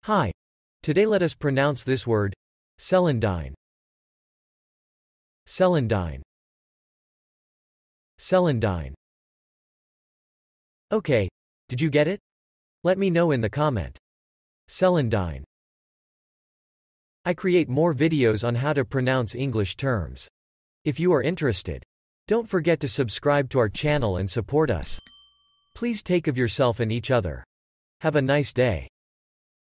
Hi. Today let us pronounce this word, Celandine. Celandine. Celandine. Okay, did you get it? Let me know in the comment. Celandine. I create more videos on how to pronounce English terms. If you are interested, don't forget to subscribe to our channel and support us. Please take of yourself and each other. Have a nice day.